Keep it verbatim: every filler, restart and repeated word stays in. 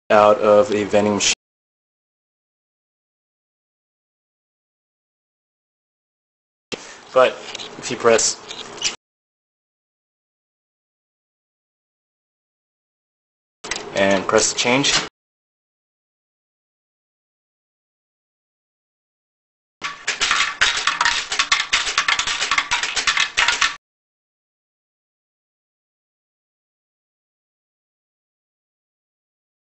out of a vending machine. But if you press and press the change,